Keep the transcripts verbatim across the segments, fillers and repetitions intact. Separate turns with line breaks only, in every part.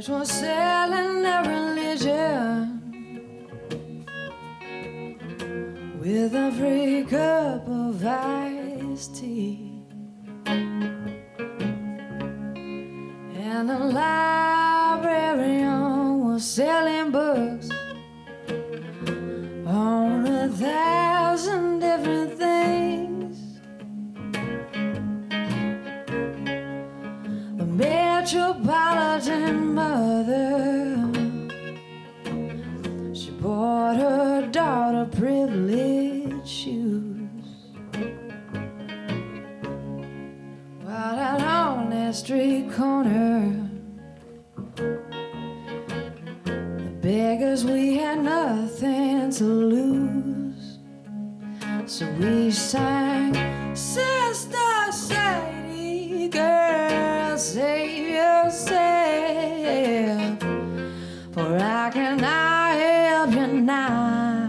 Which was selling their religion with a free cup of iced tea. And the librarian was selling books on a thousand different things. The metropolitan mother, she bought her daughter privileged shoes, while out on that street corner, the beggars, we had nothing to lose. So we sang, Sister Sadie, girl, save yourself, for I cannot help you now.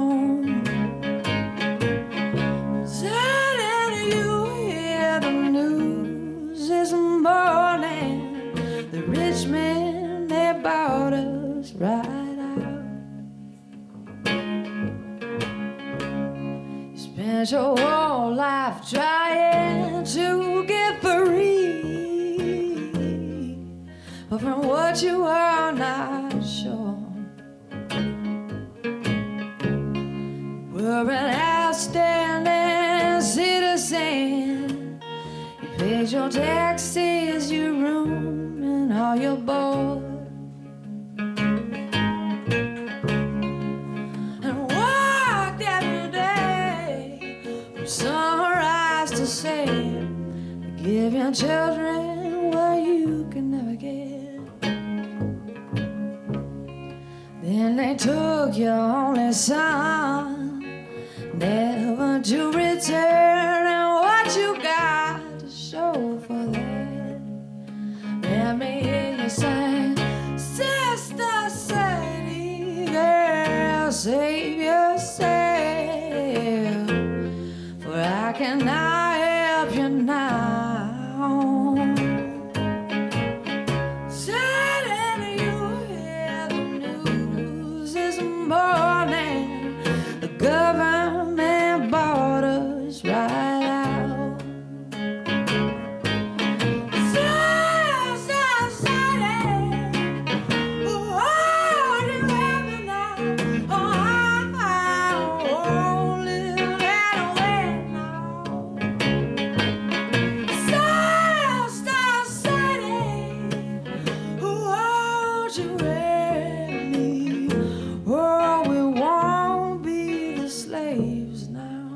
Sadie, you hear the news this morning. The rich men, they bought us right out. You spent your whole life trying to get free, but from what you are not sure. We're an outstanding citizen. You paid your taxes, your room, and all your board, and worked every day from sunrise to set to give your children what you can never get. Then they took your only son, never to return, and what you got to show for that? Let me hear you sing, Sister Sadie, girl, save yourself, for I cannot help you now. Sadie, you hear the news this morning. The government bought us right out. Sister Sadie, oh, do you have me now? Oh, I won't live that way now. Sister Sadie, won't you help me? Oh, we won't be the slaves now.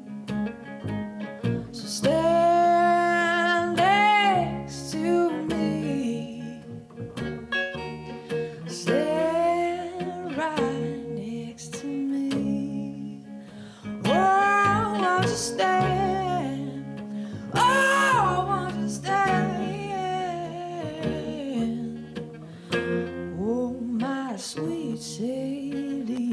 So stand next to me, stand right next to me. Oh, won't you stand? Oh, won't you stand? Oh, my sweet Sadie.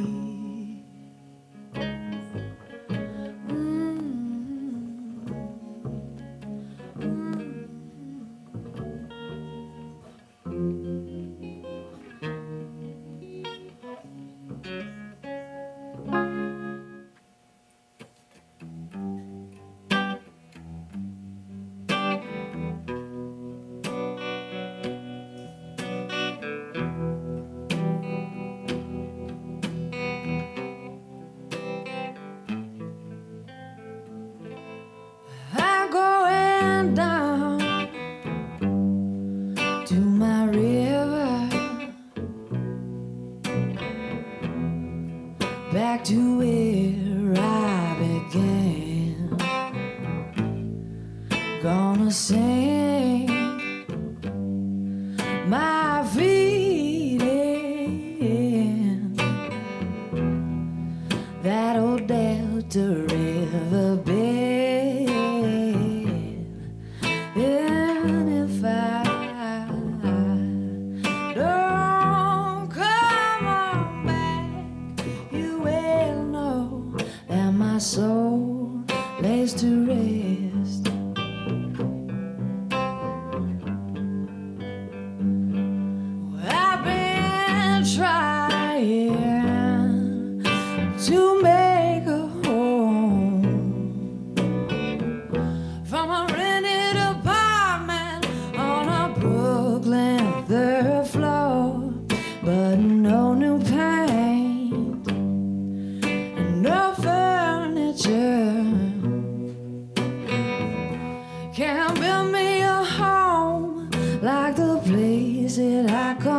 I'm going down to my river, back to where I began. Gonna sing my feet in that old Delta river bed. And if I don't come on back, you will know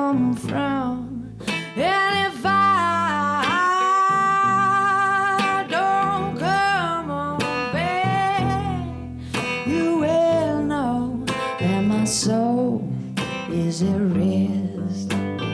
come from. And if I don't come on back, you will know that my soul is at rest.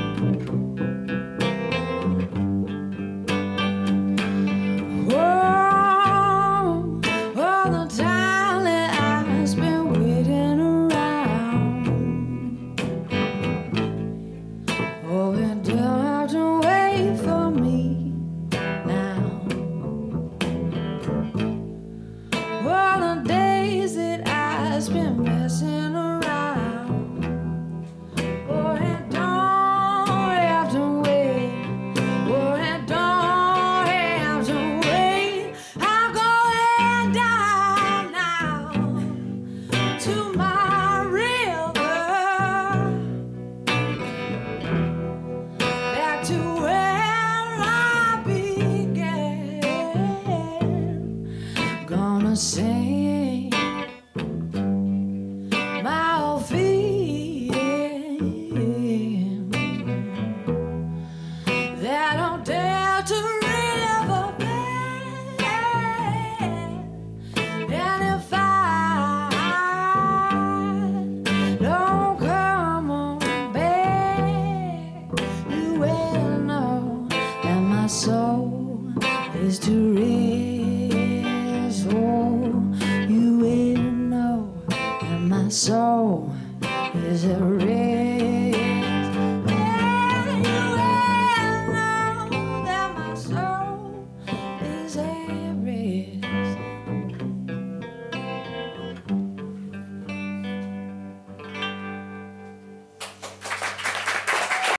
Sing my old feeling that don't dare to river bed. And if I don't come on back, you will know that my soul is too